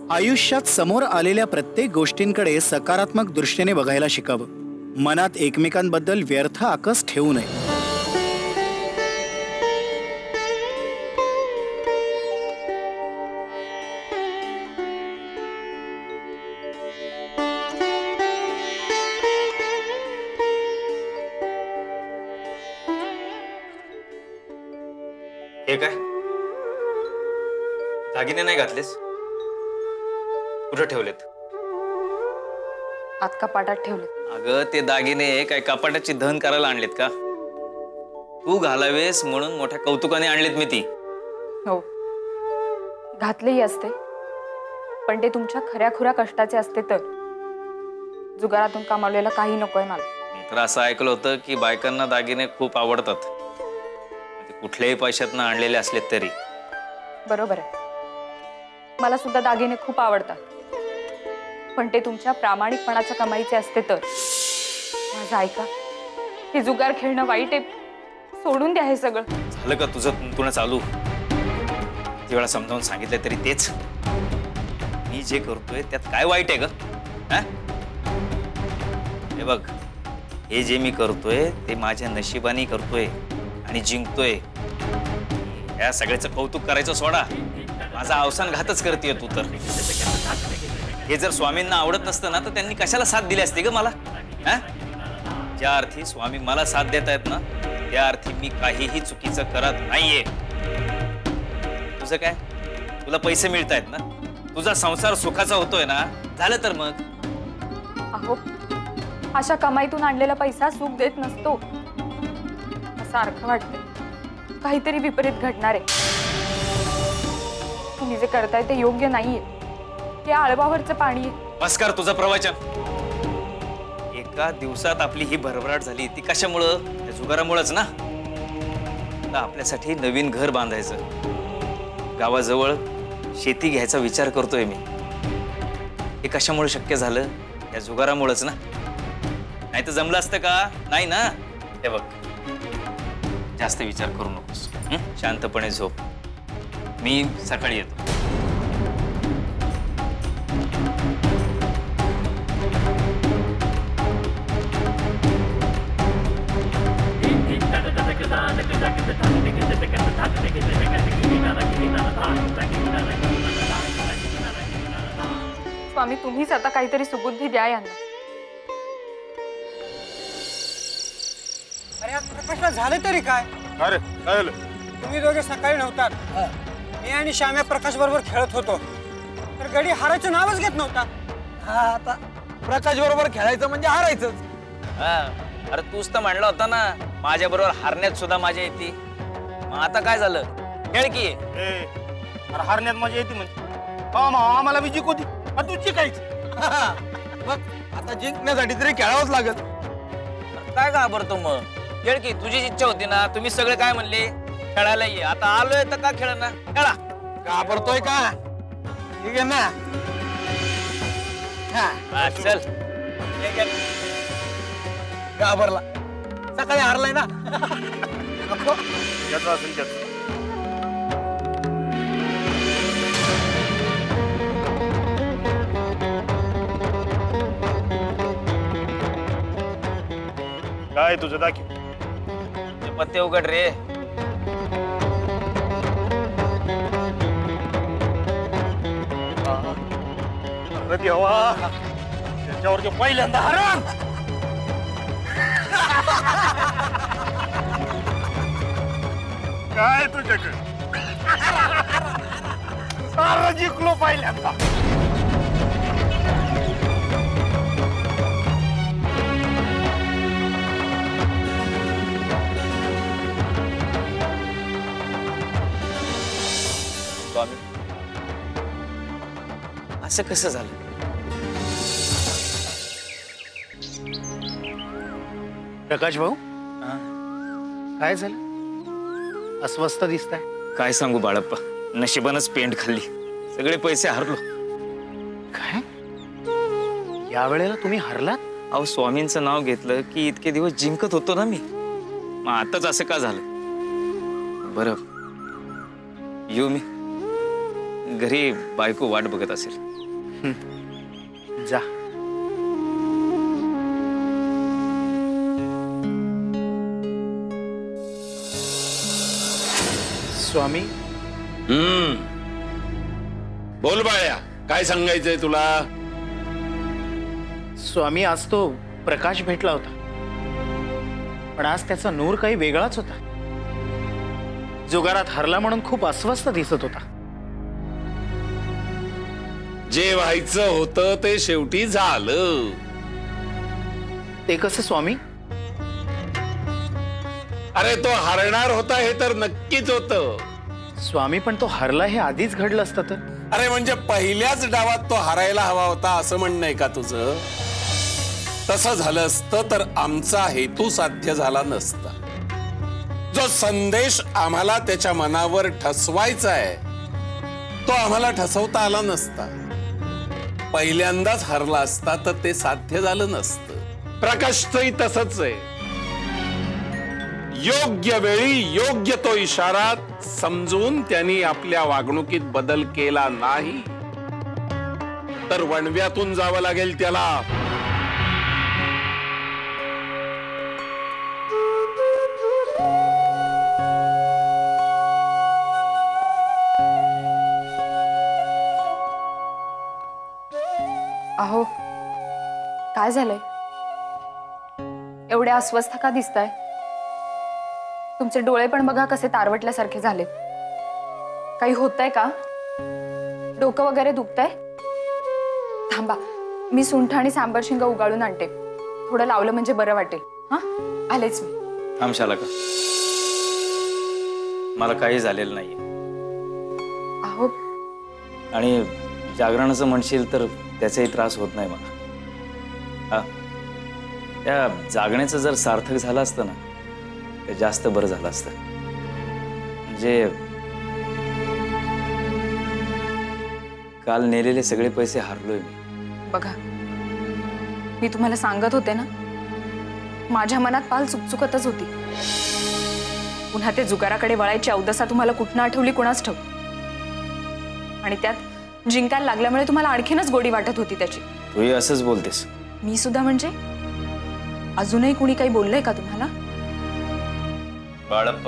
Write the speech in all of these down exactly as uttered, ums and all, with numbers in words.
आयुष्यात समोर आलेल्या प्रत्येक गोष्टींकडे सकारात्मक दृष्टीने बघायला शिकावं. मनात एकमेकांबद्दल व्यर्थ आकस ठेवू नये. हे काय दागिने नाही घातलेस? कुठे ठेवलेत? आत कपाटात ठेवलेत. अगं ते दागिने काय कपाटाची धन करायला आणलेत का? तू घालावेस म्हणून मोठ्या कौतुकाने आणलेत मी ती. हो घातलेही असते, पण ते तुमच्या खऱ्या खुऱ्या कष्टाचे असते तर. जुगारातून कमावलेला काही नकोय मला. मी तर असं ऐकलं होतं की बायकांना दागिने खूप आवडतात, कुठल्याही पैशातनं आणलेले असलेत तरी. बरोबर आहे, मला सुद्धा दागिने खूप आवडतात, पण ते तुमच्या प्रामाणिकपणाच्या कमाईचे असते तर. माझं ऐका, हे जुगार खेळणं वाईट आहे, सोडून द्या हे सगळं. झालं का तुझं तुंतुणं चालू? किती वेळा समजावून सांगितलं तरी तेच. मी जे करतोय त्यात काय वाईट आहे ग? हे बघ, हे जे मी करतोय ते माझ्या नशिबाने करतोय आणि जिंकतोय. या सगळ्याचं कौतुक करायचं सोडा, माझा अवसान घातच करतेय तू तर. हे जर स्वामींना आवडत नसतं ना तर त्यांनी कशाला साथ दिली असती ग मला? ज्या अर्थी स्वामी मला साथ देत आहेत ना त्या अर्थी मी काहीही चुकीचं करत नाहीये. तुझं काय, तुला पैसे मिळतायत ना, तुझा संसार सुखाचा होतोय ना, झालं तर मग. अहो, अशा कमाईतून आणलेला पैसा सुख देत नसतो, असा अर्थ वाटते. काहीतरी विपरीत घडणार आहे. तुम्ही जे करताय ते योग्य नाहीये. हे आळवावरचं पाणी आहे. बस कर तुझं प्रवचन. एका दिवसात आपली ही भरभराट झाली ती कशामुळं? त्या जुगारामुळेच ना. आपल्यासाठी नवीन घर बांधायचं, गावाजवळ शेती घ्यायचा विचार करतोय मी. हे कशामुळे शक्य झालं? या जुगारामुळेच ना. नाही तर जमलं असतं का? नाही ना. हे बघ, जास्त विचार करू नकोस, शांतपणे झोप. मी सकाळी येतो. स्वामी, तुम्हीच आता काहीतरी सुबुद्धी द्या यांना. अरे प्रकाशला झालं तरी काय? अरे काय झालं? तुम्ही दोघे सकाळी नव्हतात. मी आणि श्याम्या प्रकाश बरोबर खेळत होतो, तर गडी हारायचं नावच घेत नव्हता. हा, आता प्रकाश बरोबर खेळायचं म्हणजे हारायचंच. अरे तूच तर म्हणला होता ना माझ्या बरोबर हारण्यात सुद्धा मजा येते. मग आता काय झालं? खेळ की. अरे हारण्यात मजा येते म्हणजे आम्हाला बी जिंकू दे, तू जिंकायचं. मग आता जिंकण्यासाठी तरी खेळावंच लागत. काय घाबरतो मग? खेळ की. तुझीच इच्छा होती ना, तुम्ही सगळे काय म्हणले खेळायला ये. आता आलोय तर का खेळ ना, खेळा. घाबरतोय का? ठीक आहे ना. हा चल. घाबरला, सकाळी हारलाय ना. काय तुझं दाखव. पत्ते उघड रे. देवा, त्याच्यावरती पहिल्यांदा हरण. काय तुझ्याकडे सारा जिंकलो पहिल्यांदा. स्वामी, असं कसं झालं? प्रकाश भाऊ, काय झालं? अस्वस्थ दिसताय. काय सांगू बाळप्पा, नशिबानच पेंट खाल्ली. सगळे पैसे हरलो. काय या वेळेला तुम्ही हरलात? अहो, स्वामींचं नाव घेतलं की इतके दिवस जिंकत होतो ना मी. मग आताच असं का झालं? बरं, येऊ मी घरी बायको वाट बघत असेल. जा. स्वामी. हम्म बोल बाळ्या, काय सांगायचंय तुला? स्वामी, आज तो प्रकाश भेटला होता, पण आज त्याचा नूर काही वेगळाच होता. जुगारात हरला म्हणून खूप अस्वस्थ दिसत होता. जे व्हायचं होतं ते शेवटी झालं. ते कसं स्वामी? अरे तो हरणार होता हे तर नक्कीच होतं. स्वामी, पण तो हरला हे आधीच घडलं असतं तर? अरे म्हणजे पहिल्याच डावात तो हरायला हवा होता असं म्हणणं आहे का तुझं? तसं झालं असतं तर आमचा हेतू साध्य झाला नसता. जो संदेश आम्हाला त्याच्या मनावर ठसवायचा आहे तो आम्हाला ठसवता आला नसता. पहिल्यांदाच हरला असता तर ते साध्य झालं नसतं. प्रकाशचंही तसंच आहे. योग्य वेळी योग्य तो इशारा समजून त्यांनी आपल्या वागणुकीत बदल केला नाही तर वणव्यातून जावं लागेल त्याला. अहो, काय झालंय? एवढे अस्वस्थ का दिसताय? तुमचे डोळे पण बघा कसे तारवटल्यासारखे झालेत. काही होतंय का? डोकं वगैरे दुखतंय? थांबा, मी सुंठ आणि सांबर शिंग उगाळून आणते. थोडं लावलं म्हणजे बरं वाटेल. हा, आलेच मी. थांब शालका, मला काही झालेलं नाहीये. अहो, आणि जागरणाचं म्हणशील तर त्याचाही त्रास होत नाही मला. हा, त्या जागण्याचं जर सार्थक झालं असतं ना तर जास्त बरं झालं असतं. म्हणजे काल नेलेले सगळे पैसे हारलोय मी. बघा, मी तुम्हाला सांगत होते ना, माझ्या मनात पाल चुकचुकतच होती. पुन्हा ते जुगाराकडे वळायची अवदसा तुम्हाला कुठनं आठवली कुणाच ठाऊक. आणि त्यात जिंकायला लागल्यामुळे तुम्हाला आणखीनच गोडी वाटत होती त्याची. तूही असंच बोलतेस. मी सुद्धा म्हणजे? अजूनही कुणी काही बोललंय का तुम्हाला? बाळप्पा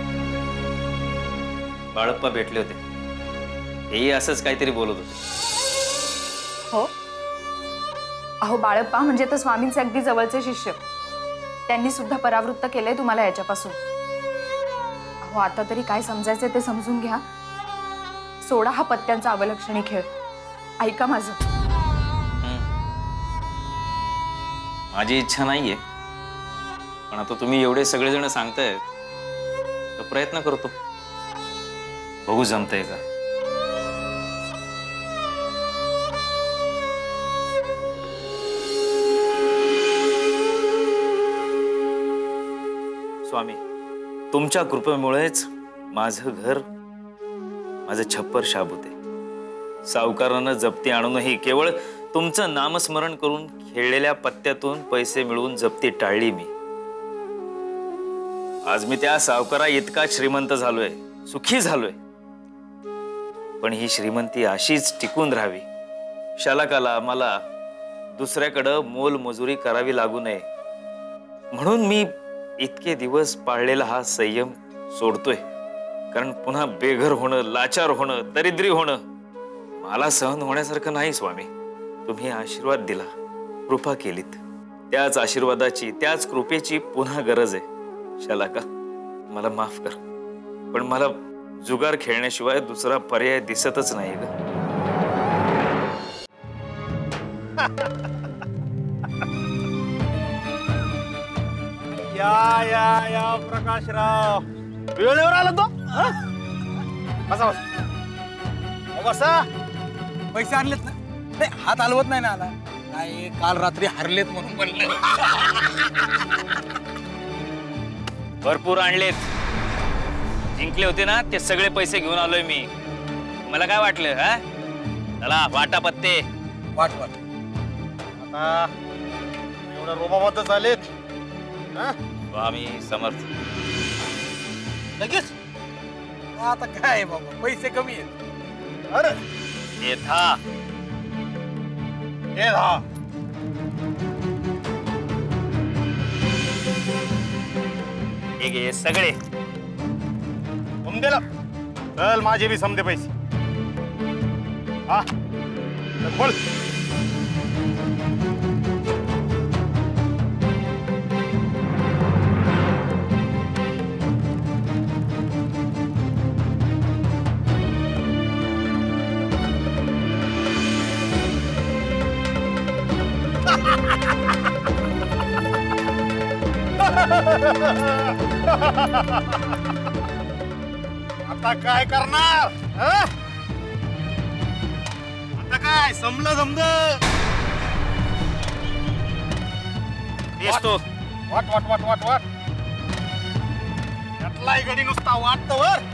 बाळप्पा भेटले होते. हेही असंच काहीतरी बोलत होते. हो. अहो, बाळप्पा म्हणजे तर स्वामींचे अगदी जवळचे शिष्य. त्यांनी सुद्धा परावृत्त केलंय तुम्हाला याच्यापासून. अहो, आता तरी काय समजायचं ते समजून घ्या. सोडा हा पत्त्यांचा अवलक्षणी खेळ. ऐका माझं. माझी इच्छा नाहीये, पण आता तुम्ही एवढे सगळेजण सांगतायत तर प्रयत्न करतो. बघू जमतंय का. स्वामी, तुमच्या कृपेमुळेच माझं घर, माझं छप्पर शाबूत आहे. सावकारानं जप्ती आणूनही केवळ तुमचं नामस्मरण करून खेळलेल्या पत्त्यातून पैसे मिळवून जप्ती टाळली मी. आज मी त्या सावकारा इतका श्रीमंत झालोय, सुखी झालोय. पण ही श्रीमंती अशीच टिकून राहावी, शालकाला मला दुसऱ्याकडं मोलमजुरी करावी लागू नये म्हणून मी इतके दिवस पाळलेला हा संयम सोडतोय. कारण पुन्हा बेघर होणं, लाचार होणं, दरिद्री होणं मला सहन होण्यासारखं नाही. स्वामी, तुम्ही आशीर्वाद दिला, कृपा केलीत. त्याच आशीर्वादाची, त्याच कृपेची पुन्हा गरज आहे. शालका, मला माफ कर, पण मला जुगार खेळण्याशिवाय दुसरा पर्याय दिसतच नाही ग. या या या प्रकाशराव, वेळेवर आला तो. हा? बसा बसा बसा. पैसे आणलेत ना? नाही, हात हलवत नाही ना. आला काय, काल रात्री हरलेत म्हणून म्हणलं. भरपूर आणलेत. जिंकले होते ना ते सगळे पैसे घेऊन आलोय मी. मला काय वाटलं? हा, चला वाटा पत्ते. वाट वाट. आता एवढ्या रोमामतच आलेत. हा? स्वामी समर्थ. लगेच आता काय बाबा, पैसे कमी आहेत. अरे हे दहा हे दहा हे घे सगळे समजेला चल माझे बी समजे पैसे हा चल, बोल आता काय करणार हं? आता काय समलं समज येतो वाट वाट वाट वाट वाट यातलाही गडी नुसता वाटतं वर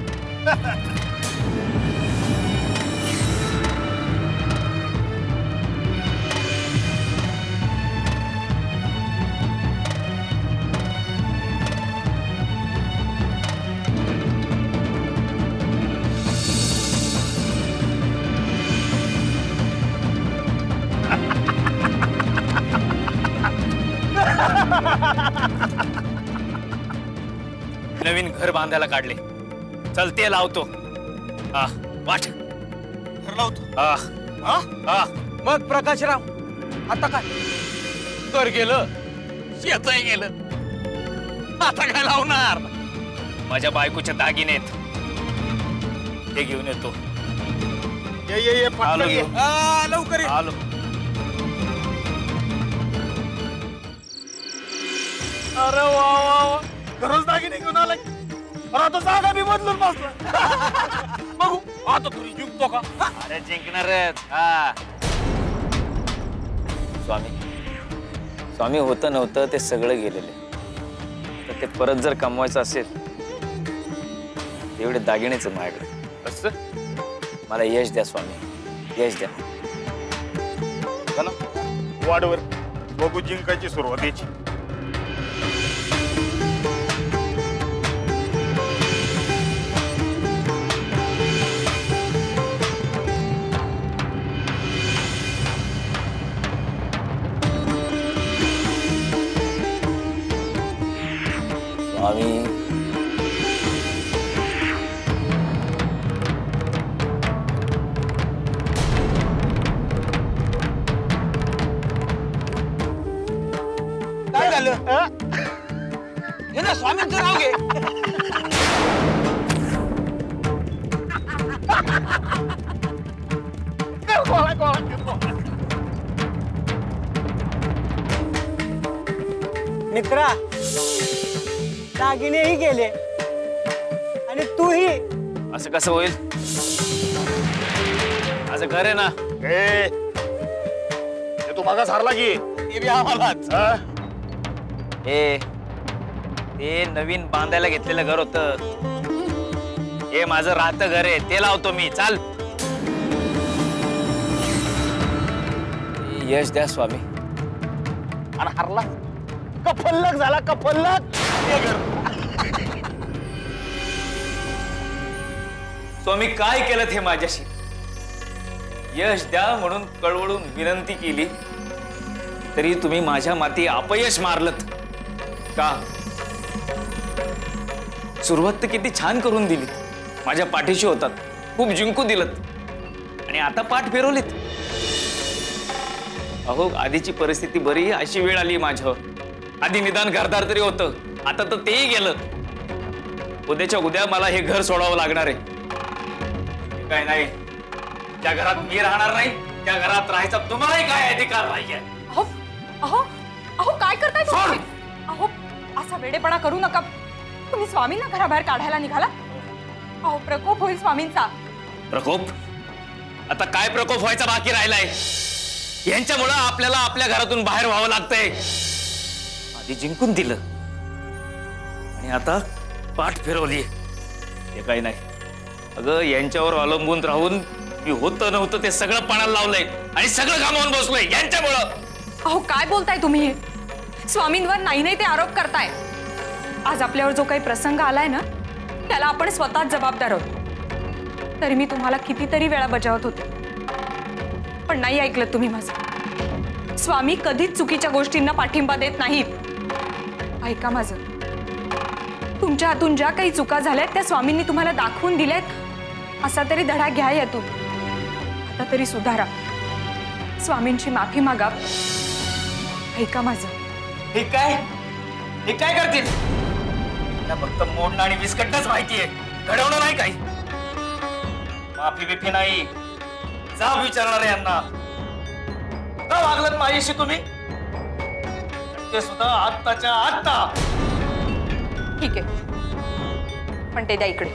नवीन घर बांधायला काढले चल ते लावतो हा वाट घर लावतो हा हा हा मग प्रकाशराव आता काय घर गेलं शेतही गेलं आता काय लावणार माझ्या बायकोचे दागिने आहेत ते घेऊन येतो ये ये ये आलो पटकन ये घेऊन. आ, लवकर ये. आलो अरे वा वा वा घरच दागिने घेऊन आलाय अरे आता जागा बी बदलून बसला बघू आता तुरी जिंकतो का अरे जिंकणारच हा स्वामी स्वामी होतं नव्हतं ते सगळं गेलेले तर ते परत जर कमवायचं असेल एवढे दागिनेच माझ्याकडे असं मला यश द्या स्वामी यश द्या चला वाडवर बघू जिंकायची सुरुवात याची स्वामी काय झालं हे ना स्वामींचं नाव घे मित्रा दागिनेही गेले आणि तूही असं कसं होईल माझं घर आहे ना ए ते तू मागास हारला की ते बी आम्हालाच हा? हे ते नवीन बांधायला घेतलेलं घर होतं हे माझं राहतं घर आहे ते लावतो मी चाल यश द्या स्वामी आणि हारला कफल्लक झाला कफल्लक हे घर स्वामी काय केलं हे माझ्याशी यश द्या म्हणून कळवळून विनंती केली तरी तुम्ही माझ्या माती अपयश मारलत का सुरुवात तर किती छान करून दिली माझ्या पाठीशी होतात खूप जिंकू दिलत आणि आता पाठ फिरवलीत अहो आधीची परिस्थिती बरी अशी वेळ आली माझ्यावर आधी निदान घरदार तरी होतं आता तर तेही गेलं उद्याच्या उद्या मला हे घर सोडावं लागणार आहे काय नाही त्या घरात मी राहणार नाही त्या घरात राहायचा तुम्हालाही काय अधिकार नाहीये अहो अहो अहो काय करताय तुम्ही अहो असा वेडेपणा करू नका तुम्ही स्वामींना घराबाहेर काढायला निघाला अहो प्रकोप होईल स्वामींचा प्रकोप आता काय प्रकोप व्हायचा बाकी राहिलाय यांच्यामुळं आपल्याला आपल्या घरातून बाहेर व्हावं लागतंय आधी जिंकून दिलं आणि आता पाठ फिरवली हे काही नाही अगं यांच्यावर अवलंबून राहून मी होतं नव्हतं ते सगळं पणाला लावलंय आणि सगळं गमावून बसलोय यांच्यामुळं अहो काय बोलताय तुम्ही हे? स्वामींवर नाही नाही ते आरोप करताय आज आपल्यावर जो काही प्रसंग आलाय ना त्याला आपण स्वतःच जबाबदार आहोत तरी मी तुम्हाला कितीतरी वेळा बजावत होते, पण नाही ऐकलं तुम्ही माझं. स्वामी कधीच चुकीच्या गोष्टींना पाठिंबा देत नाहीत. ऐका माझं, तुमच्या हातून ज्या काही चुका झाल्यात त्या स्वामींनी तुम्हाला दाखवून दिल्यात, असा तरी धडा घ्या यातून. आता तरी सुधारा, स्वामींची माफी मागा. ऐका माझं. हे काय हे काय करतील? त्यांना फक्त मोडणं आणि विस्कटणंच माहितीये, घडवणं नाही काही. माफी बिफी नाही. जा विचारणार यांना, का वागलात माझ्याशी तुम्ही? ते सुद्धा आत्ताच्या आत्ता. ठीक आहे, पण ते द्या इकडे.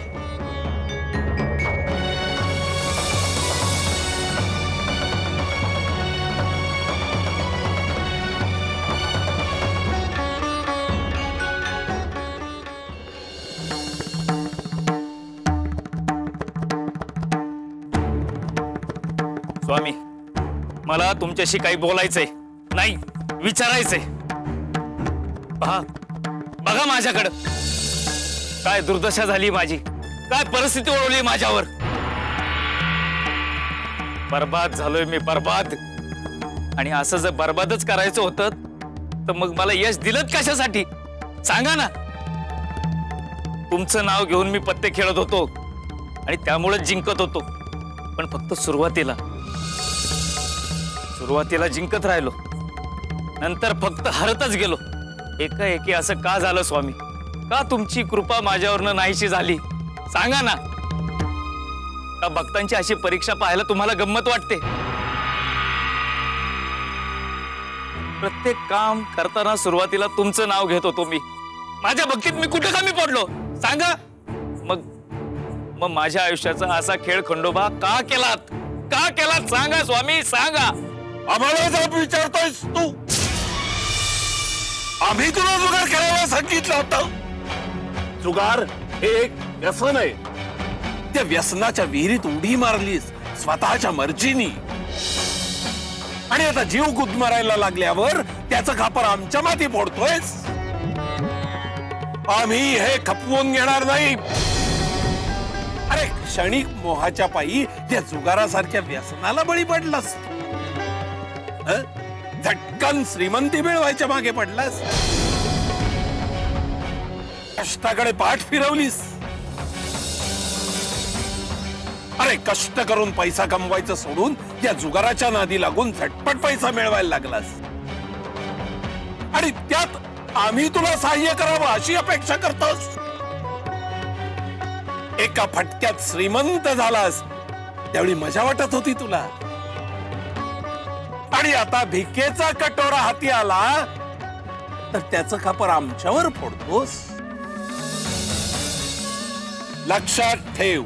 स्वामी, मला तुमच्याशी काही बोलायचंय नाही, विचारायचंय. पहा बघा माझ्याकडं, काय दुर्दशा झाली माझी, काय परिस्थिती ओढवली माझ्यावर. बर्बाद झालोय मी, बर्बाद. आणि असं जर बर्बादच करायचं होतं तर मग मला यश दिलं कशासाठी सांगा ना. तुमचं नाव घेऊन मी पत्ते खेळत होतो आणि त्यामुळे जिंकत होतो, पण फक्त सुरुवातीला सुरुवातीला जिंकत राहिलो, नंतर फक्त हरतच गेलो. एकाएकी असं का झालं स्वामी? का तुमची कृपा माझ्यावरनं नाहीशी झाली सांगा ना. का भक्तांची अशी परीक्षा पाहायला तुम्हाला गंमत वाटते? प्रत्येक काम करताना सुरुवातीला तुमचं नाव घेत होतो मी. माझ्या भक्तीत मी कुठे कमी पडलो सांगा. मग मग माझ्या आयुष्याचा असा खेळ खंडोबा का केलात? का केलात सांगा स्वामी, सांगा. आम्हाला जर विचारतोयस तू, आम्ही तुला जुगार खेळायला सांगितलं होतं. जुगार हे एक व्यसन आहे. त्या व्यसनाच्या विहिरीत उडी मारलीस स्वतःच्या मर्जीनी, आणि आता जीव गुदमरायला लागल्यावर त्याचं खापर आमच्या माती फोडतोयस. आम्ही हे खपवून घेणार नाही. अरे क्षणिक मोहाच्या पायी त्या जुगारासारख्या व्यसनाला बळी पडलास. झटकन श्रीमंती मिळवायच्या मागे पडलास. कष्टाकडे पाठ फिरवलीस. अरे कष्ट करून पैसा कमवायचं सोडून या जुगाराच्या नादी लागून झटपट पैसा मिळवायला लागलास. आणि त्यात आम्ही तुला सहाय्य करावं अशी अपेक्षा करतोस. एका फटक्यात श्रीमंत झालास त्यावेळी मजा वाटत होती तुला, आणि आता भिकेचा कटोरा हाती आला तर त्याचं खापर आमच्यावर फोडतोस. लक्षात ठेव,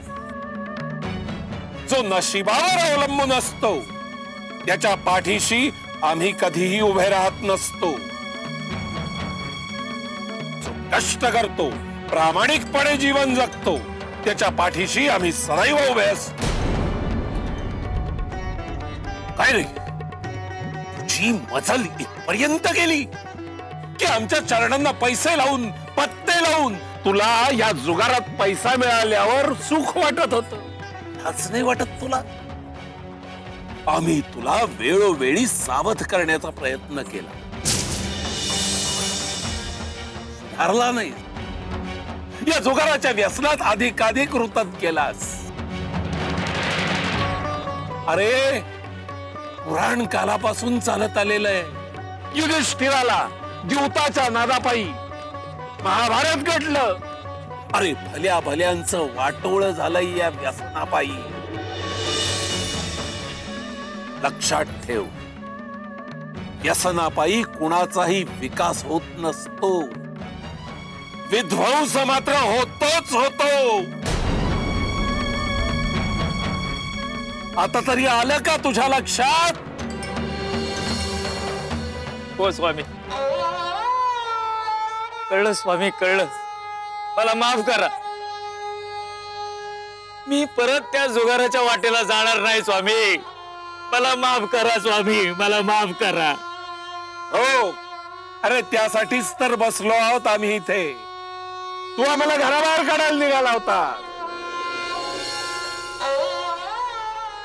जो नशिबावर अवलंबून असतो त्याच्या पाठीशी आम्ही कधीही उभे राहत नसतो. जो कष्ट करतो, प्रामाणिकपणे जीवन जगतो, त्याच्या पाठीशी आम्ही सदैव उभे असतो. काय रे, तुझी मजल इथपर्यंत गेली की आमच्या चरणांना पैसे लावून, पत्ते लावून तुला या जुगारात पैसा मिळाल्यावर सुख वाटत होत, असं नाही वाटत तुला? आम्ही तुला वेळोवेळी सावध करण्याचा प्रयत्न केला, सुधारला नाही. या जुगाराच्या व्यसनात अधिकाधिक रुतत गेलास. अरे पुराण कालापासून चालत आलेलं आहे. युधिष्ठिराला द्यूताच्या नादापायी महाभारत घडलं. अरे भल्या भल्यांचं वाटोळ झालंय या व्यसनापायी. लक्षात ठेव, व्यसनापायी कुणाचाही विकास होत नसतो, विध्वंस मात्र होतोच होतो. आता तरी आलं का तुझ्या लक्षात? हो स्वामी, कळलं स्वामी, कळलं. मला माफ करा. मी परत त्या जुगाराच्या वाटेला जाणार नाही स्वामी. मला माफ करा स्वामी, मला माफ करा. हो, अरे त्यासाठीच तर बसलो आहोत आम्ही इथे. तू आम्हाला घराबाहेर काढायला निघाला होता.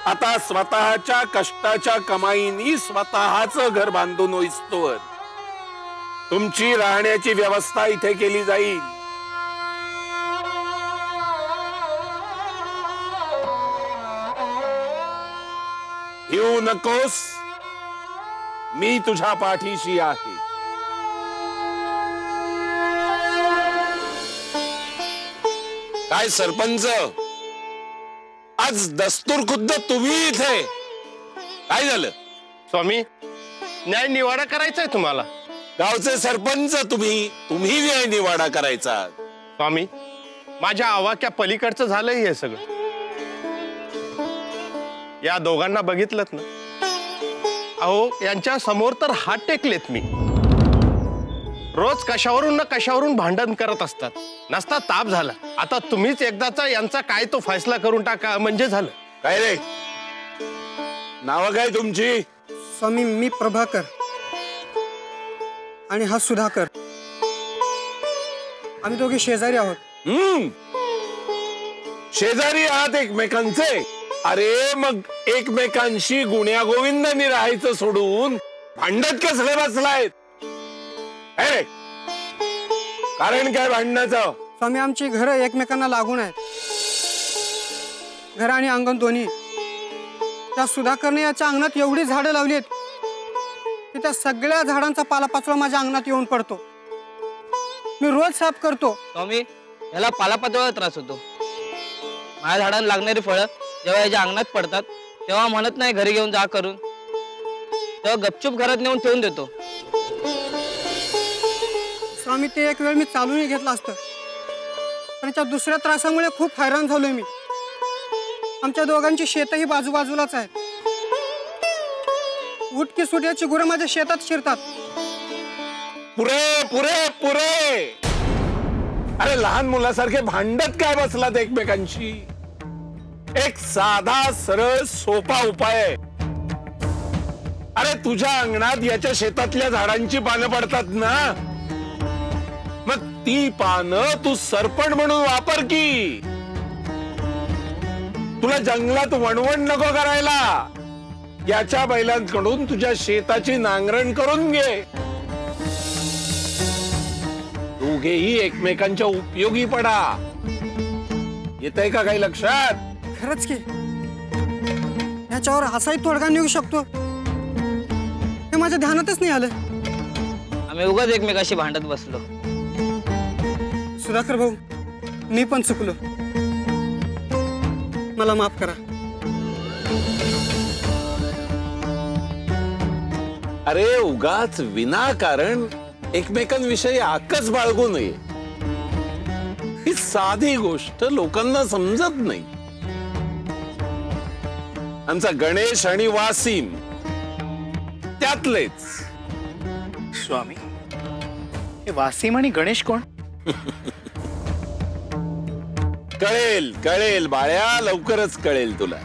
आता स्वतःच्या कष्टाच्या कमाईनी स्वतःच घर बांधून होईस्तोवर तुमची राहण्याची व्यवस्था इथे केली जाईल. येऊ नकोस, मी तुझ्या पाठीशी आहे. काय सरपंच, आज दस्तूर खुद्द तुम्ही इथे, काय झालं? स्वामी, न्याय निवाडा करायचाय तुम्हाला. गावचे सरपंच तुम्ही, तुम्ही न्याय निवाडा करायचा. स्वामी, माझ्या आवाक्या पलीकडचं झालंय हे सगळं. या दोघांना बघितलंत ना, अहो यांच्या समोर तर हात टेकलेत मी. रोज कशावरून ना कशावरून भांडण करत असतात. नसता ताप झाला, आता तुम्हीच एकदाचा यांचा काय तो फैसला करून टाका म्हणजे झालं. काय रे, नाव काय तुमची? स्वामी, मी प्रभाकर आणि हा सुधाकर. आम्ही दोघे शेजारी आहोत. हम्म, शेजारी आहात एकमेकांचे. अरे मग एकमेकांशी गुण्या गोविंदांनी राहायचं सोडून भांडत कसले बसलायत? अरे कारण काय भांडण्याचं? स्वामी, आमची घरं एकमेकांना लागून आहेत. घर आणि अंगण दोन्ही. त्या सुधाकरने याच्या अंगणात एवढी झाडं लावली आहेत की त्या सगळ्या झाडांचा पालापाचोळा माझ्या अंगणात येऊन पडतो. मी रोज साफ करतो. स्वामी, याला पालापाचोळा त्रास होतो. माझ्या झाडांना लागणारी फळं जेव्हा याच्या अंगणात पडतात तेव्हा म्हणत नाही घरी घेऊन जा करून, तेव्हा गपचूप घरात नेऊन ठेवून देतो. स्वामी, ते एक वेळ मी चालूनही घेतलं असतं, पण त्या दुसऱ्या त्रासामुळे खूप हैराण झालोय मी. आमच्या दोघांची शेतही बाजूबाजूलाच आहेत. उठकी सुट्याची गुरं माझ्या शेतात शिरतात. पुरे पुरे पुरे. अरे लहान मुलासारखे भांडत काय बसलात एकमेकांशी? एक साधा सरळ सोपा उपाय आहे. अरे तुझ्या अंगणात याच्या शेतातल्या झाडांची पानं पडतात ना, मग ती पानं तू सरपण म्हणून वापर की. तुला जंगलात वणवण नको करायला. याच्या बैलांकडून तुझ्या शेताची नांगरण करून घे. दोघेही एकमेकांच्या उपयोगी पडा. येतंय का काही लक्षात? खरंच की, याच्यावर असाही तोडगा निघू शकतो हे माझ्या ध्यानातच नाही आलं. आम्ही उगाच एकमेकाशी भांडत बसलो. सुधाकर भाऊ, मी पण चुकलो. मला माफ करा. अरे उगाच विनाकारण एकमेकांविषयी आकच बाळगू नये. ही साधी गोष्ट लोकांना समजत नाही. आमचा गणेश आणि वासिम त्यातलेच. स्वामी, हे वासिम आणि गणेश कोण? कळेल कळेल बाळ्या, लवकरच कळेल तुला.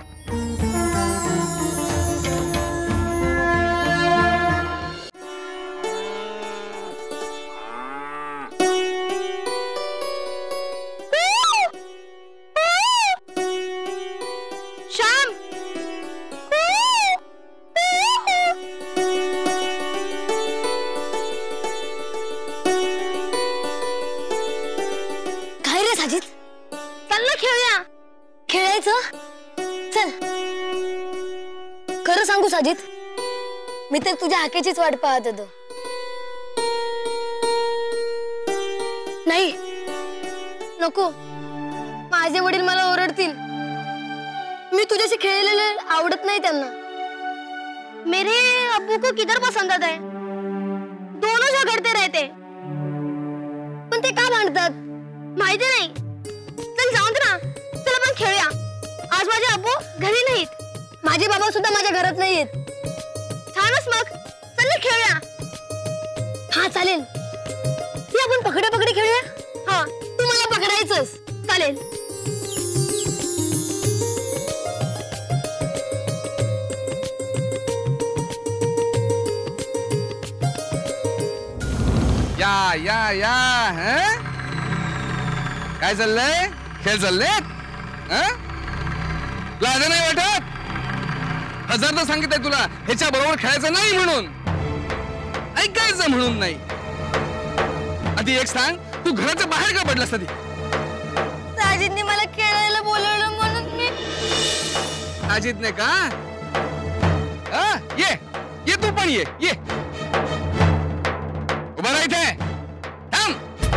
खरं सांगू साजिद, मी तर तुझ्या हाकेचीच वाट पाहत होतो. नाही नको, माझे वडील मला ओरडतील. मी तुझ्याशी खेळलेले आवडत नाही त्यांना. मेरे अब्बू को किधर पसंद आता है, दोनों झगड़ते रहते. पण ते का भांडतात माहिती नाही. चल जाऊन दे ना, चल आपण खेळूया. आज माझे अब्बू घरी नाहीत, माझे बाबा सुद्धा माझ्या घरात नाहीयेत. छानच मग, चल खेळूया. हा चालेल. ती आपण पकडा पकडी खेळूया. हा, तू मला पकडायचंस. चालेल. या या या हैं? काय चाललंय? खेळ चालले? लाज नाही वाटत? हजारदा सांगितलंय तुला ह्याच्या बरोबर खेळायचं नाही म्हणून, ऐकायचं म्हणून नाही. आधी एक सांग, तू घराच्या बाहेर का पडलास आधी? साजिदने मला खेळायला बोलवलं म्हणून मी. साजिदने का? हा, ये ये तू पण ये ये. उभा राहा इथे. थांब.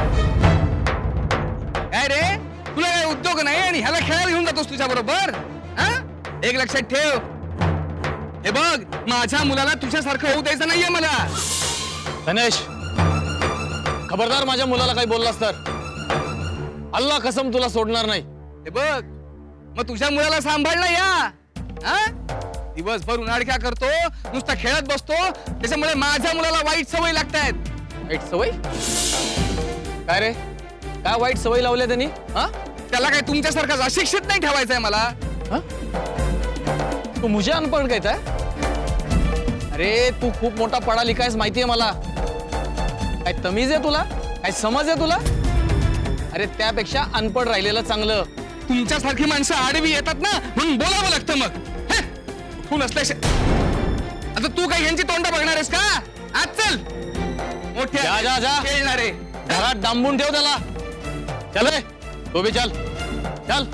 काय रे, तुला काय उद्योग नाही आणि ह्याला खेळायला घेऊन जातोस तुझ्या बरोबर? एक लक्षात ठेव, हे बघ, माझ्या मुलाला तुझ्यासारखं होऊ द्यायचं नाहीये मला. गणेश, खबरदार माझ्या मुलाला काही बोललास तर अल्लाह कसम तुला सोडणार नाही. हे बघ, मग तुझ्या मुलाला सांभाळ ना या. हा? दिवसभर उन्हाळक्या करतो, नुसता खेळत बसतो, त्याच्यामुळे माझ्या मुलाला वाईट सवय लागतायत. वाईट सवय? काय रे, काय वाईट सवय लावल्या त्यांनी? हा, त्याला काय तुमच्यासारखाच अशिक्षित नाही ठेवायचंय मला. हा? तू मुझे अनपढ़ कहता है? अरे तू खूप मोठा पढ़ा लिखा आहेस माहितीये मला. काय तमीज आहे तुला? काय समज आहे तुला? अरे त्यापेक्षा अनपढ़ राहिलेलं चांगलं. तुमच्यासारखी माणसं आडवी येतात ना, म्हणून बोलावं लागतं. मग तू नसल्याश आता तू काय यांची तोंड बघणार आहेस का? आज चल मोठ्या जा जा जा खेळणारे घरात डांबून ठेव त्याला. चल रे, तू भी चल चल.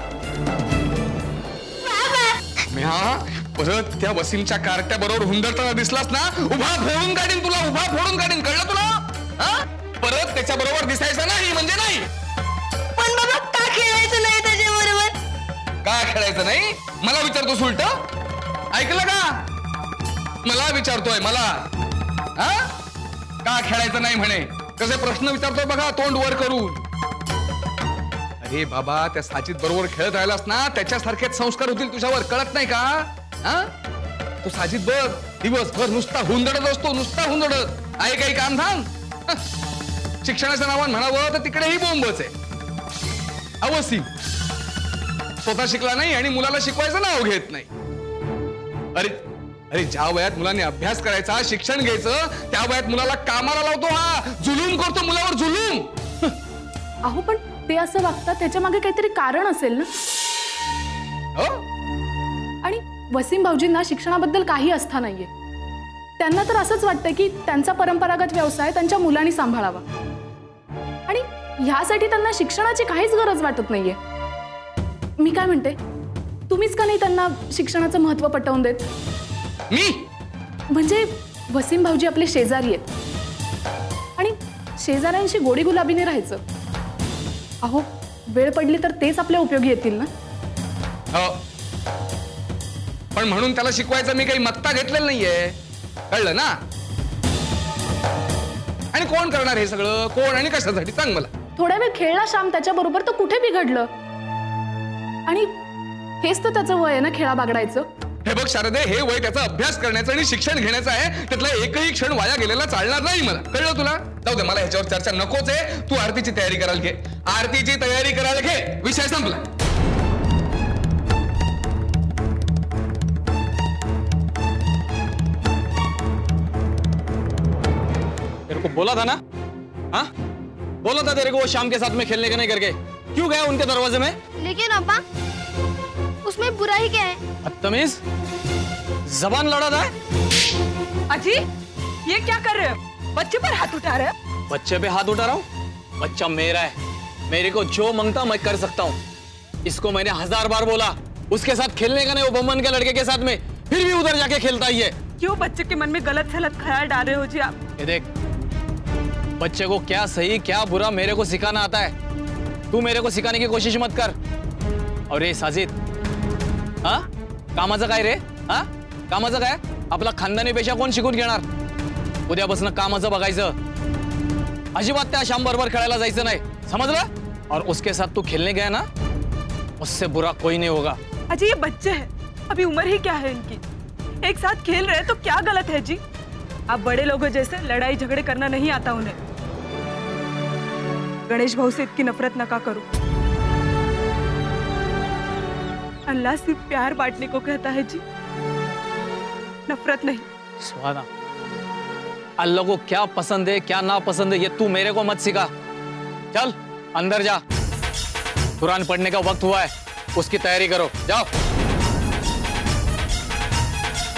हा, परत त्या वसीमच्या कार्ट्या बरोबर हुंदरताना दिसलास ना, उभा फोडून काढीन तुला, उभा फोडून काढीन. कळलं तुला? हा, परत त्याच्या बरोबर दिसायचं नाही म्हणजे नाही. पण बाबा का खेळायचं नाही त्याच्या बरोबर? का खेळायचं नाही मला विचारतोस उलट? ऐकलं का? मला विचारतोय मला. हा, का खेळायचं नाही म्हणे. कसे प्रश्न विचारतोय बघा, तोंड वर करून. अरे बाबा, त्या साजिद बरोबर खेळत राहिलास ना, त्याच्यासारखेच संस्कार होतील तुझ्यावर. कळत नाही का? हा, तो साजिद बघ, दिवसभर नुसता हुंदडत असतो, नुसता हुंदडत. आहे काही काम धाम? शिक्षणाच्या नावानं म्हणावं तर तिकडेही बोंबच आहे. अवसी स्वतः शिकला नाही आणि मुलाला शिकवायचं नाव घेत नाही. अरे अरे ज्या वयात मुलाने अभ्यास करायचा, शिक्षण घ्यायचं, त्या वयात मुलाला कामाला लावतो. हा, जुलूम करतो मुलावर, जुलूम. अहो पण ते असं वागतात, त्याच्या मागे काहीतरी कारण असेल ना. हो, आणि वसीम भाऊजींना शिक्षणाबद्दल काही आस्था नाहीये. त्यांना तर असंच वाटतं की त्यांचा परंपरागत व्यवसाय त्यांच्या मुलांनी सांभाळावा, आणि ह्यासाठी त्यांना शिक्षणाची काहीच गरज वाटत नाहीये. मी काय म्हणते, तुम्हीच का नाही त्यांना शिक्षणाचं महत्त्व पटवून देत? मी म्हणजे वसीम भाऊजी आपले शेजारी आहेत, आणि शेजाऱ्यांशी गोडी गुलाबीने राहायचं. अहो, वेळ पडली तर तेच आपल्या उपयोगी येतील ना. हो, पण म्हणून त्याला शिकवायचं मी काही मत्ता घेतलेलं नाहीये. कळलं ना? आणि कोण करणार हे सगळं? कोण आणि कशासाठी? सांग मला. थोड्या वेळ खेळला श्याम त्याच्या बरोबर, तर कुठे बिघडलं? आणि हेच तर त्याचं वय आहे ना खेळा बागडायचं. हे बघ शारदे, हे वय त्याचा अभ्यास करण्याचं आणि शिक्षण घेण्याचं आहे. त्यातला एकही क्षण वाया गेलेला चालणार नाही मला. कळलं तुला? जाऊ दे, मला ह्याच्यावर चर्चा नकोच आहे. तू आरतीची तयारी करायला घे. आरतीची तयारी करायला घे. विषय संपला. तेरे को बोला था ना, हाँ? बोला था तेरे को वो शाम के साथ में खेलने का नहीं करके. क्यों गया उनके दरवाजे में? लेकिन अब्बा, उसमें बुराई क्या है? बदतमीज, जबान लड़ा था. अजी, ये क्या कर रहे हो? बच्चे पर हाथ उठा रहे हो? बच्चे पे हाथ उठा रहा हूँ? बच्चा मेरा है, मेरे को जो मांगता मैं कर सकता हूँ. इसको मैंने हजार बार बोला उसके साथ खेलने का नहीं, वो बमन के लड़के के साथ में, फिर भी उधर जाके खेलता ही है. क्यों बच्चे के मन में गलत सलत ख्याल डाल रहे हो जी आप? ये देख, बच्चे को क्या सही क्या बुरा मेरे को सिखाना आता है. तू मेरे को सिखाने की कोशिश मत कर. और ये साजिद, हा, कामाचं काय रे? हा, कामाचं काय? आपला खानदानी पेशा कोण शिकून घेणार? उद्यापासून कामाचं बघायचं. अजिबात त्या श्याम बरोबर खेळायला जायचं नाही, समजलं? और उसके साथ तू खेलने गया ना, उससे बुरा कोई नहीं होगा. अजी ये बच्चे हैं, अभी उम्र ही क्या है इनकी. एक साथ खेल रहे हैं तो क्या गलत है जी? आप बड़े लोगों जैसे लड़ाई झगड़े करना नहीं आता उन्हें. गणेश भाऊ से इतनी नफरत नका करो. अल्लाह सिर्फ प्यार बांटने को कहता है जी, नफरत नहीं. सुहाना, अल्लाह को क्या पसंद है क्या ना पसंद है ये तू मेरे को मत सिखा. चल अंदर जा, कुरान पढ़ने का वक्त हुआ है, उसकी तैयारी करो. जाओ.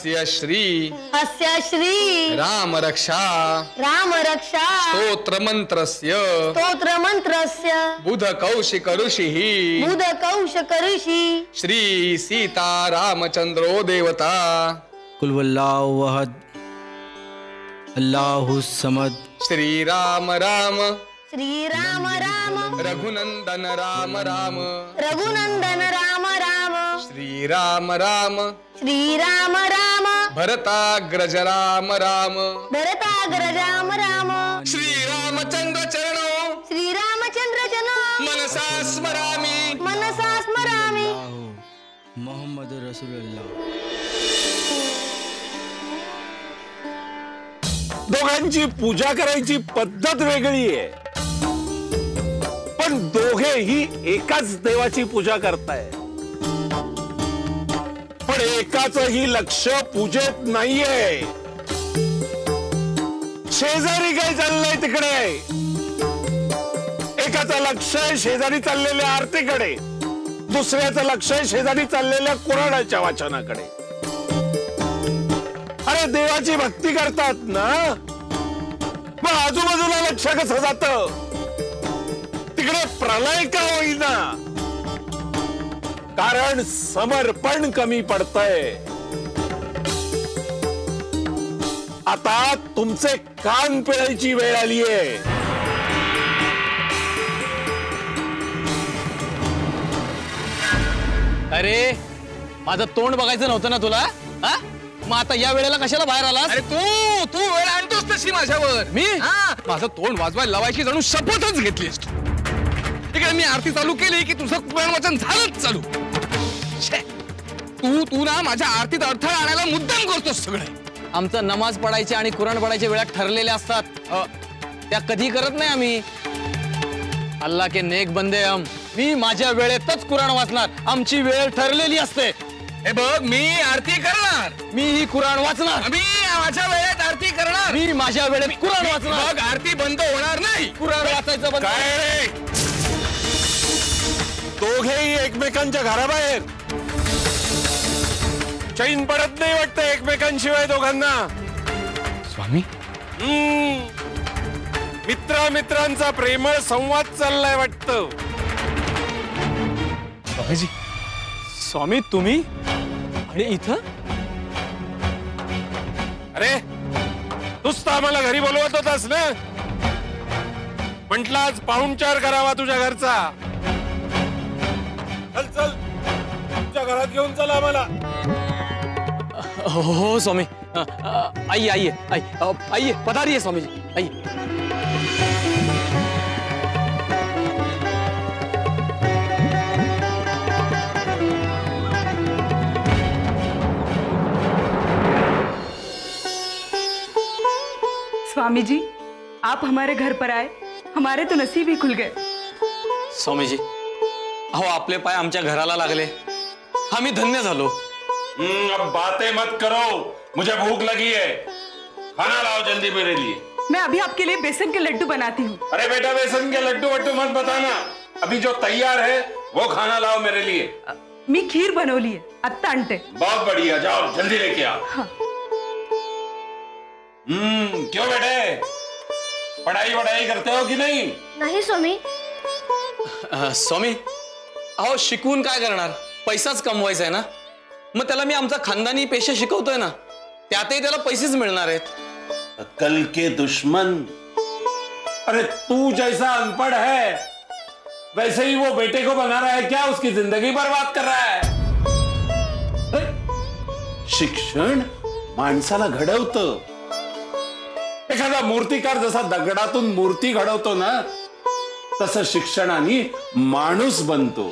अस्य श्री अस्य श्री राम रक्षा राम रक्षा स्तोत्र मंत्रस्य स्तोत्र मंत्रस्य बुध कौशिक ऋषिः बुध कौशक ऋषि श्री सीता रामचंद्रो देवता कुल वल्लाहु अहद अल्लाहु समद श्री राम राम श्री राम राम रघुनंदन राम राम रघुनंदन राम राम श्री राम राम श्री राम राम भरताग्रज राम राम भरताग्रज राम राम श्री रामचंद्र चरणो श्री रामचंद्र जन मनसा स्मरामि मनसा स्मरामि मोहम्मद रसूलुल्लाह। दोघांची पूजा करायची पद्धत वेगळी आहे, पण दोघेही एकाच देवाची पूजा करताय, पण एकाचही लक्ष पूजेत नाहीये. शेजारी काय चाललंय तिकडे, एकाचं लक्ष आहे शेजारी चाललेल्या आरतीकडे, दुसऱ्याचं लक्ष आहे शेजारी चाललेल्या कुराणाच्या वाचनाकडे. अरे देवाची भक्ती करतात ना, मग आजूबाजूला लक्ष कसं जात, तिकडे प्रलय का होईना, कारण समर्पण कमी पडतंय. आता तुमचे कान पिळायची वेळ आलीये. अरे माझं तोंड बघायचं नव्हतं ना तुला? हा मग आता या वेळेला कशाला बाहेर आलास? अरे तू तू वेळ आणतोस तशी माझ्यावर. मी माझं तोंड वाजवायला लावायची जणू शपथच घेतलीस तू. तिकडे मी आरती चालू केली की तुझं कुराण वाचन झालंच चालू. तू तू ना माझ्या आरतीत अडथळा आणायला मुद्दाम करतोस सगळे. आमचं नमाज पडायचे आणि कुराण पडायच्या वेळा ठरलेल्या असतात, त्या कधी करत नाही आम्ही. अल्लाह के नेक बंदे हम. मी माझ्या वेळेतच कुराण वाचणार, आमची वेळ ठरलेली असते. हे बघ मी आरती करणार, मी ही कुराण वाचणार, मी माझ्या वेळेत आरती करणार, मी माझ्या वेळेत कुराण वाचणार. बघ आरती बंद होणार नाही, कुराण वाचायचं बंद. काय रे, दोघेही एकमेकांच्या घराबाहेर. चैन पडत नाही वाटतं एकमेकांशिवाय दोघांना. स्वामी मित्रा मित्रांचा प्रेमळ संवाद चाललाय वाटतं. स्वामीजी, स्वामी तुम्ही आणि इथं? अरे तूच तर आम्हाला घरी बोलवत होतास ना, म्हटलं आज पाहुणचार करावा तुझ्या घरचा. चल चल तुझ्या घरात घेऊन चल आम्हाला. हो हो स्वामी. आइए आइए आई आइए पधारिए स्वामी जी, आइए. स्वामी जी, आप हमारे घर पर आए, हमारे तो नसीब ही खुल गए. स्वामी जी, अहो आपले पाय आमच्या घराला लागले, आम्ही धन्य झालो. अब बातें मत करो, मुझे भूख लगी है, खाना लाओ जल्दी मेरे लिए. मैं अभी आपके लिए बेसन के लड्डू बनाती हूँ. अरे बेटा बेसन के लड्डू वड्डू मत बताना, अभी जो तैयार है वो खाना लाओ मेरे लिए. मी खीर बनवली है, आत्ता आणते. बहुत बढ़िया, जाओ जल्दी लेके आओ. हाँ. हम्म क्यों बेटे, पढ़ाई वढ़ाई करते हो कि नहीं? नाही स्वामी. स्वामी अहो शिकून काय करणार, पैसाच कमवायचा आहे ना. मग त्याला मी आमचा खानदानी पेशा शिकवतोय ना, त्यातही त्याला पैसेच मिळणार आहेत. अक्कल के दुश्मन. अरे तू जैसा अनपढ़ है वैसे ही वो बेटे को बना रहा है क्या, उसकी जिंदगी बर्बाद कर रहा है. शिक्षण माणसाला घडवतं. एखादा मूर्तिकार जसा दगडातून मूर्ती घडवतो ना, तसं शिक्षणाने माणूस बनतो.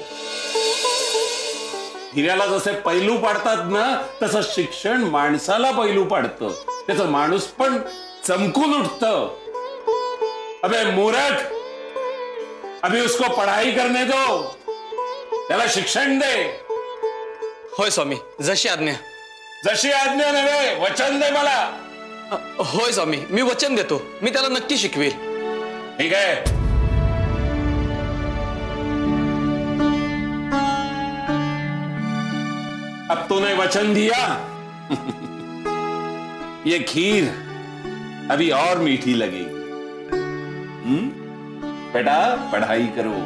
हिऱ्याला जसे पैलू पाडतात ना, तसं शिक्षण माणसाला पैलू पाडतं, त्याचं माणूस पण चमकून उठतं. अबे मूर्ख, अभी उसको पढ़ाई करने दो, त्याला शिक्षण दे. होय स्वामी, जशी आज्ञा. जशी आज्ञा नव्हे, वचन दे मला. होय स्वामी, मी वचन देतो, मी त्याला नक्की शिकवेल. ठीक आहे. अब तूने वचन दिया ये खीर अभी और मीठी लगेगी। हम्म बेटा पढ़ाई करो।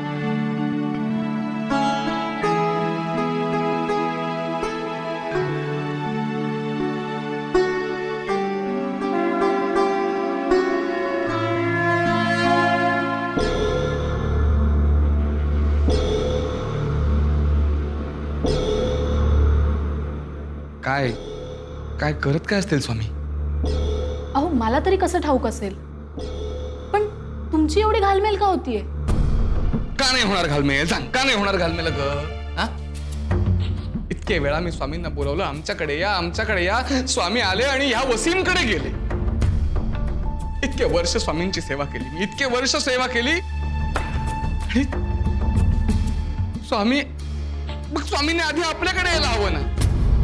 काय काय करत काय असतील स्वामी? अहो मला तरी कसं ठाऊक असेल, पण तुमची एवढी घालमेल का होतीये? का नाही होणार घालमेल? सांग, का नाही होणार घालमेल ग? हा? इतके वेळा मी स्वामींना बोलवलं, आमच्याकडे या आमच्याकडे या. स्वामी आले आणि ह्या वसीमकडे गेले. इतके वर्ष स्वामींची सेवा केली मी, इतके वर्ष सेवा केली आणि स्वामी मग स्वामींनी आधी आपल्याकडे यायला हवं ना.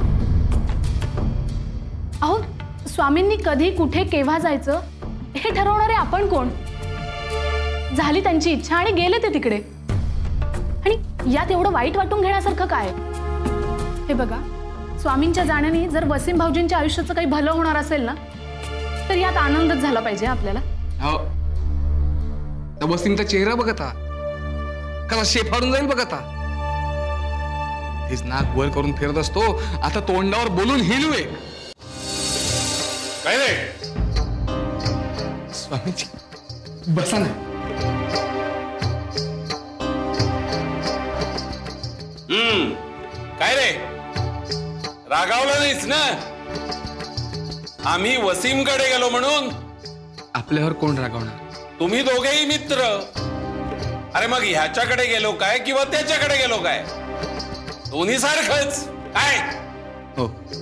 अहो स्वामींनी कधी कुठे केव्हा जायचं हे ठरवणारे आपण कोण? झाली त्यांची इच्छा आणि गेले ते तिकडे. आणि यात एवढं वाईट वाटून घेण्यासारखं काय? हे बघा, स्वामींच्या जाण्याने जर वसीम भाऊजींच्या आयुष्याचं काही भलं होणार असेल ना, तर यात आनंदच झाला पाहिजे आपल्याला. हो, त्या वसीमचा चेहरा बघता कसा शेफाडून जाईल बघता. तेच नाक वर करून फिरत असतो, आता तोंडावर बोलून हिलू एक. काय रे स्वामीजी बसा ना. हम्म काय रे रागावला नाहीस ना? आम्ही वसीमकडे गेलो म्हणून? आपल्यावर कोण रागावणार? तुम्ही दोघेही मित्र. अरे मग ह्याच्याकडे गेलो काय किंवा त्याच्याकडे गेलो काय? दोन्ही सारखंच काय? हो.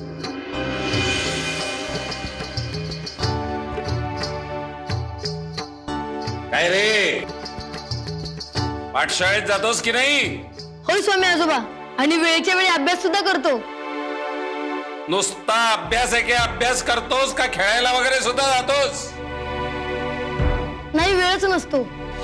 काय रे पाठशाळेत जातोस की नाही? होय स्वामी आजोबा, आणि वेळेच्या वेळी अभ्यास सुद्धा करतो. नुसता अभ्यास आहे की अभ्यास करतोस का खेळायला वगैरे सुद्धा जातोस? नाही, वेळच नसतो.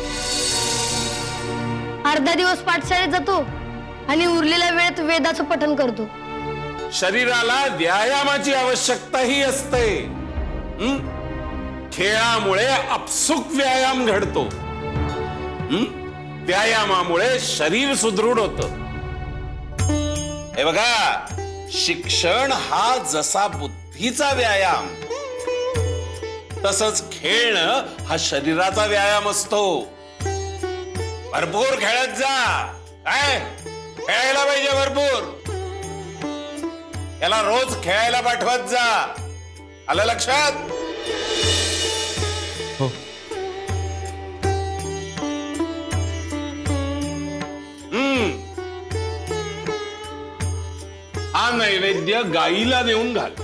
अर्धा दिवस पाठशाळेत जातो आणि उरलेल्या वेळेत वेदाचं पठण करतो. शरीराला व्यायामाची आवश्यकताही असते. हम्म खेळामुळे आपसुक व्यायाम घडतो. व्यायामामुळे शरीर सुदृढ होतं. हे बघा, शिक्षण हा जसा बुद्धीचा व्यायाम, तसंच खेळणं हा शरीराचा व्यायाम असतो. भरपूर खेळत जा. काय खेळायला पाहिजे भरपूर. याला रोज खेळायला पाठवत जा. आलं लक्षात? हो. हम्म हा नैवेद्य गाईला नेऊन घाल.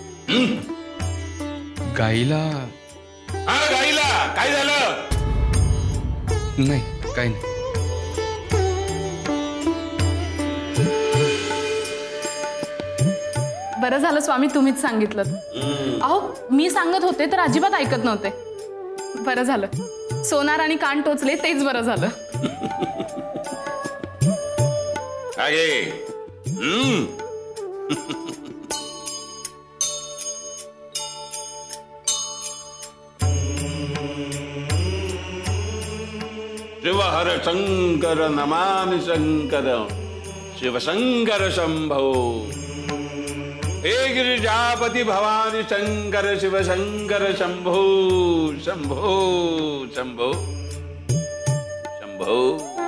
गाईला? हा गाईला. काय झालं? नाही, काही नाही. बरं झालं स्वामी तुम्हीच सांगितलं. अहो मी सांगत होते तर अजिबात ऐकत नव्हते. बरं झालं, सोनार आणि कान टोचले तेच बरं झालं. काय? हम्म शिवहर शंकर नमामि शंकर शिवशंकर शंभो. हे गिरिजापति भवानी शंकर शिवशंकर शंभो शंभो शंभो शंभो.